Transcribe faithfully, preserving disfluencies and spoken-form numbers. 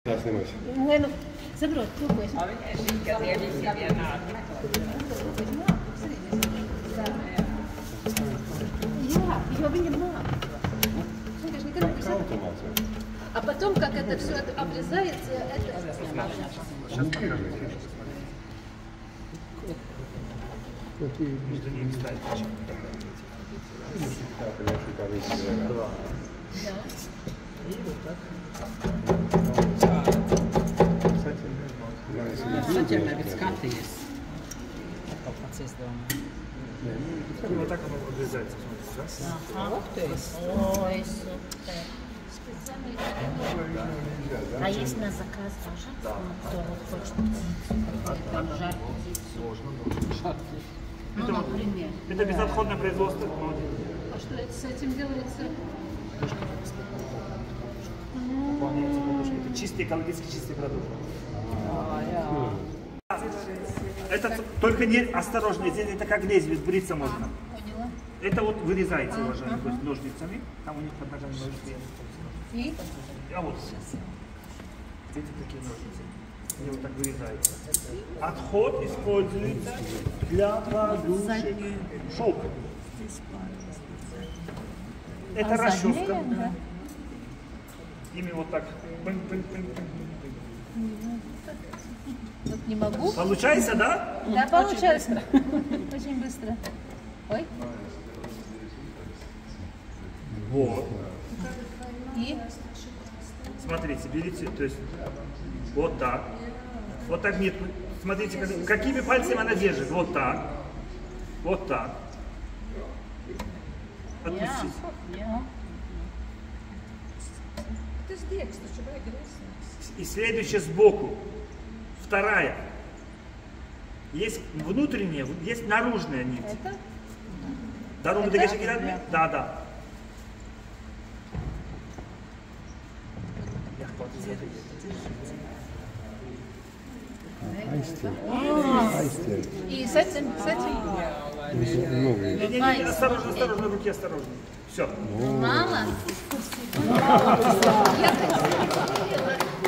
Nu, saprot, to, ko es... A viņai šī, ka tie visi vienādi. Jā, jo viņam nāk. Конечно, никогда не писать. А потом, как это все обрезается, это... Сейчас покажу. Между ними ставить. Два. И вот так. Saķermē, bet skaties. Kaut pats izdomā. Вот так оно обрезается. Раз. Ага, ух ты. Ой, супер. А есть на заказ тоже? Да. Кто вот хочет там жарить птицу? Ну, например. Это безотходное производство. А что это с этим делается? Выполняется подушка. Это чистый экологически чистый продукт. Это только не осторожно, здесь это как лезвие, бриться можно. Поняла. Это вот вырезается, уважаемые, то есть ножницами. Там у них под ногами ножницы. И? А вот. Эти такие ножницы. Они вот так вырезаются. Отход используется для подушек. Шелк. Это А расческа. задние, да. Ими вот так. Вот не могу. Получается, да? Да, получается. Очень быстро. Ой. Вот. И? Смотрите, берите, то есть вот так. Вот так нет. Смотрите, как, какими пальцами она держит. Вот так. Вот так. Отпустите. И следующая сбоку. Вторая. Есть внутренняя, есть наружная нить. Это? Дорогу Это? дальше кидать? Да, да. И с этим, с этим? Не, не, не, осторожно, осторожно, руки осторожно. Все. Мало? Я так